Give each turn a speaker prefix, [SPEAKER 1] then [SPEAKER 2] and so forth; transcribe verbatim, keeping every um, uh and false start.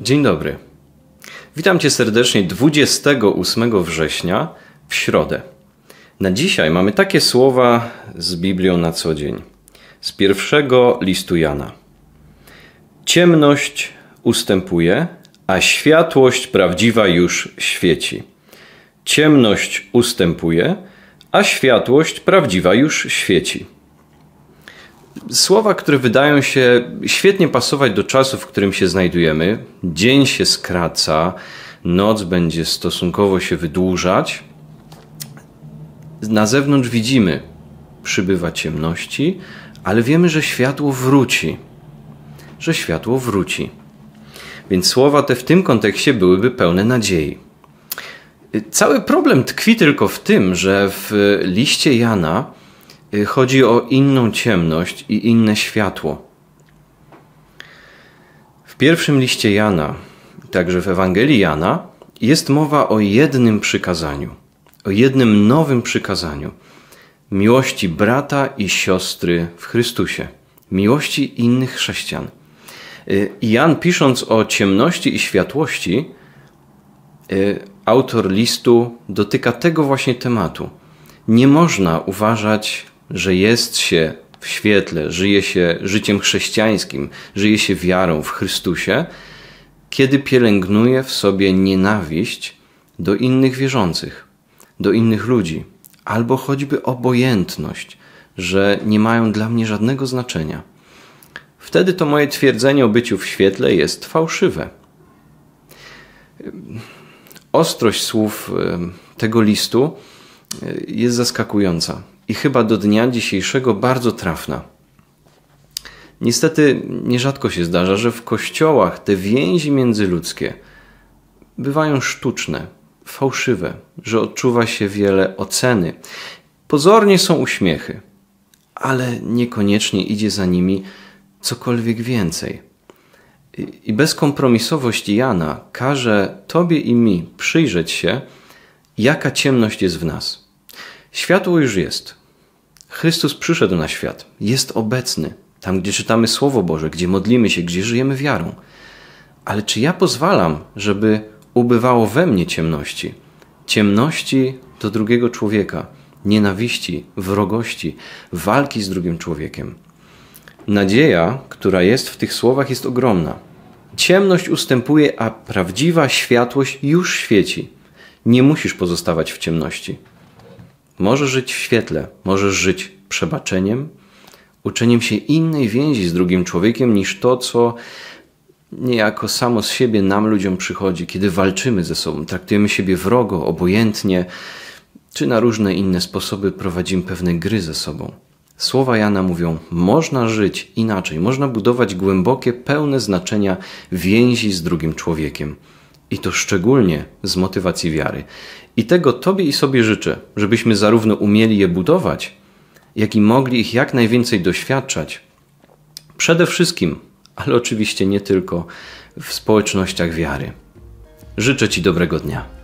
[SPEAKER 1] Dzień dobry. Witam Cię serdecznie dwudziestego ósmego września w środę. Na dzisiaj mamy takie słowa z Biblią na co dzień. Z pierwszego listu Jana. Ciemność ustępuje, a światłość prawdziwa już świeci. Ciemność ustępuje, a światłość prawdziwa już świeci. Słowa, które wydają się świetnie pasować do czasu, w którym się znajdujemy. Dzień się skraca, noc będzie stosunkowo się wydłużać. Na zewnątrz widzimy, przybywa ciemności, ale wiemy, że światło wróci. Że światło wróci. Więc słowa te w tym kontekście byłyby pełne nadziei. Cały problem tkwi tylko w tym, że w liście Jana chodzi o inną ciemność i inne światło. W pierwszym liście Jana, także w Ewangelii Jana, jest mowa o jednym przykazaniu, o jednym nowym przykazaniu. Miłości brata i siostry w Chrystusie, miłości innych chrześcijan. I Jan, pisząc o ciemności i światłości, autor listu dotyka tego właśnie tematu. Nie można uważać, że jest się w świetle, żyje się życiem chrześcijańskim, żyje się wiarą w Chrystusie, kiedy pielęgnuje w sobie nienawiść do innych wierzących, do innych ludzi, albo choćby obojętność, że nie mają dla mnie żadnego znaczenia. Wtedy to moje twierdzenie o byciu w świetle jest fałszywe. Ostrość słów tego listu jest zaskakująca i chyba do dnia dzisiejszego bardzo trafna. Niestety nierzadko się zdarza, że w kościołach te więzi międzyludzkie bywają sztuczne, fałszywe, że odczuwa się wiele oceny. Pozornie są uśmiechy, ale niekoniecznie idzie za nimi cokolwiek więcej. I bezkompromisowość Jana każe Tobie i mi przyjrzeć się, jaka ciemność jest w nas. Światło już jest. Chrystus przyszedł na świat. Jest obecny. Tam, gdzie czytamy Słowo Boże, gdzie modlimy się, gdzie żyjemy wiarą. Ale czy ja pozwalam, żeby ubywało we mnie ciemności? Ciemności do drugiego człowieka. Nienawiści, wrogości, walki z drugim człowiekiem. Nadzieja, która jest w tych słowach, jest ogromna. Ciemność ustępuje, a prawdziwa światłość już świeci. Nie musisz pozostawać w ciemności. Możesz żyć w świetle, możesz żyć przebaczeniem, uczeniem się innej więzi z drugim człowiekiem niż to, co niejako samo z siebie nam ludziom przychodzi, kiedy walczymy ze sobą, traktujemy siebie wrogo, obojętnie, czy na różne inne sposoby prowadzimy pewne gry ze sobą. Słowa Jana mówią, można żyć inaczej, można budować głębokie, pełne znaczenia więzi z drugim człowiekiem. I to szczególnie z motywacji wiary. I tego Tobie i sobie życzę, żebyśmy zarówno umieli je budować, jak i mogli ich jak najwięcej doświadczać. Przede wszystkim, ale oczywiście nie tylko, w społecznościach wiary. Życzę Ci dobrego dnia.